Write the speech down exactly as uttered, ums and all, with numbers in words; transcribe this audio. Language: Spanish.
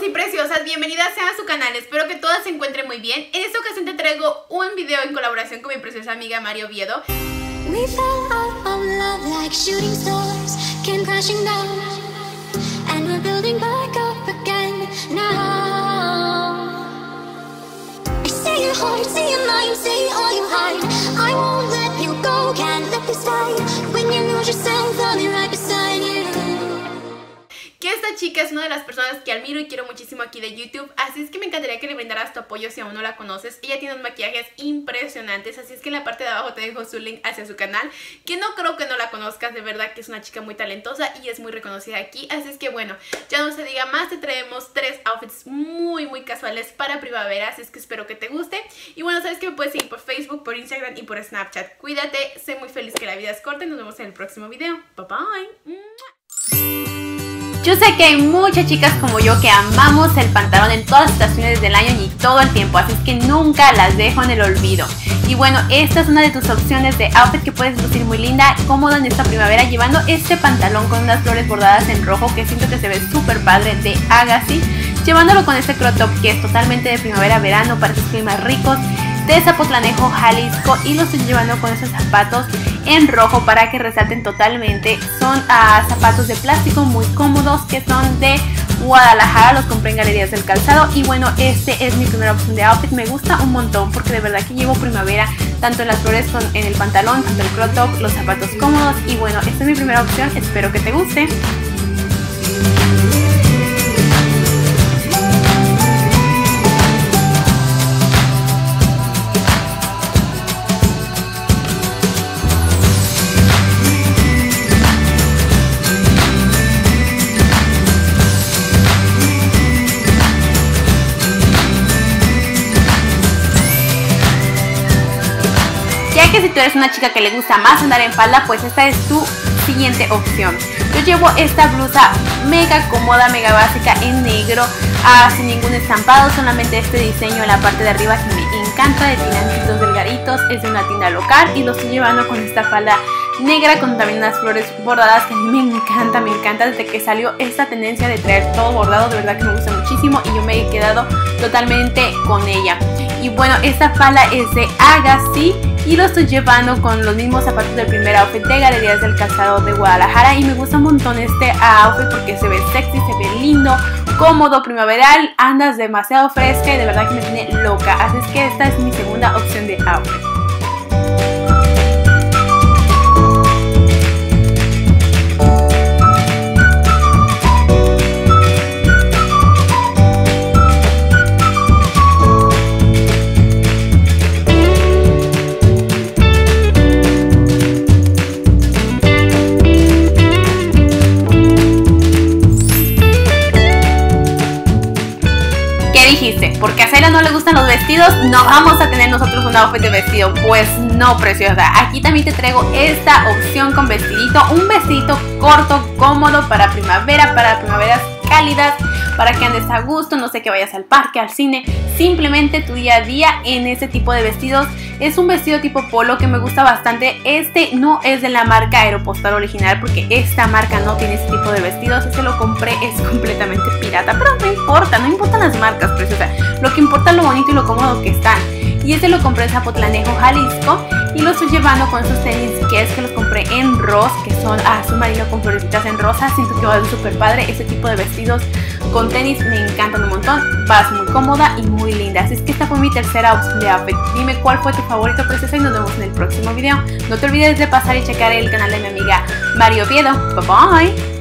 y preciosas, bienvenidas sean a su canal, espero que todas se encuentren muy bien. En esta ocasión te traigo un video en colaboración con mi preciosa amiga Mari Oviedo. We fell out of love like shooting stars, came crashing down, and we're building back up again now. I see your heart, see your mind, see all you hide. I won't let you go, can't let this die. When you lose yourself, I'll be right beside you. Que esta chica es una de las personas que admiro y quiero muchísimo aquí de YouTube, así es que me encantaría que le brindaras tu apoyo si aún no la conoces. Ella tiene unos maquillajes impresionantes, así es que en la parte de abajo te dejo su link hacia su canal, que no creo que no la conozcas, de verdad que es una chica muy talentosa y es muy reconocida aquí. Así es que bueno, ya no se diga más, te traemos tres outfits muy muy casuales para primavera, así es que espero que te guste. Y bueno, sabes que me puedes seguir por Facebook, por Instagram y por Snapchat. Cuídate, sé muy feliz, que la vida es corta y nos vemos en el próximo video. Bye bye. Yo sé que hay muchas chicas como yo que amamos el pantalón en todas las estaciones del año y todo el tiempo, así es que nunca las dejo en el olvido. Y bueno, esta es una de tus opciones de outfit que puedes lucir muy linda, cómoda en esta primavera, llevando este pantalón con unas flores bordadas en rojo que siento que se ve súper padre, de Agassi, llevándolo con este crop top que es totalmente de primavera-verano para esos climas ricos, de Zapotlanejo, Jalisco, y lo estoy llevando con esos zapatos en rojo para que resalten totalmente. Son uh, zapatos de plástico muy cómodos que son de Guadalajara, los compré en Galerías del Calzado. Y bueno, este es mi primera opción de outfit, me gusta un montón porque de verdad que llevo primavera, tanto en las flores con en el pantalón, tanto el crop top, los zapatos cómodos. Y bueno, esta es mi primera opción, espero que te guste. Ya que si tú eres una chica que le gusta más andar en falda, pues esta es tu siguiente opción. Yo llevo esta blusa mega cómoda, mega básica en negro, ah, sin ningún estampado, solamente este diseño en la parte de arriba que me encanta, de tirantitos delgaditos, es de una tienda local y lo estoy llevando con esta falda negra con también unas flores bordadas que a mí me encanta, me encanta desde que salió esta tendencia de traer todo bordado, de verdad que me gusta muchísimo y yo me he quedado totalmente con ella. Y bueno, esta falda es de Agassi y lo estoy llevando con los mismos zapatos del primer outfit de Galerías del Calzado de Guadalajara y me gusta un montón este outfit porque se ve sexy, se ve lindo, cómodo, primaveral, andas demasiado fresca y de verdad que me tiene loca, así es que esta es mi segunda opción de outfit. Dijiste, porque a Cela no le gustan los vestidos, no vamos a tener nosotros un outfit de vestido. Pues no, preciosa, aquí también te traigo esta opción con vestidito, un vestidito corto, cómodo para primavera, para primaveras cálidas, para que andes a gusto, no sé, que vayas al parque, al cine, simplemente tu día a día en este tipo de vestidos. Es un vestido tipo polo que me gusta bastante. Este no es de la marca Aeropostal original porque esta marca no tiene ese tipo de vestidos. Este lo compré, es completamente pirata, pero no importa, no importan las marcas, preciosa. Lo que importa es lo bonito y lo cómodo que están. Y este lo compré en Zapotlanejo, Jalisco, y lo estoy llevando con esos tenis que es que los compré en Ross, que son azul marino con florecitas en rosa. Siento que va a ser súper padre este tipo de vestidos con tenis, me encantan un montón, vas muy cómoda y muy linda. Así es que esta fue mi tercera opción de outfit. Dime cuál fue tu favorito, preciosa, y nos vemos en el próximo video. No te olvides de pasar y checar el canal de mi amiga Mari Oviedo. Bye bye.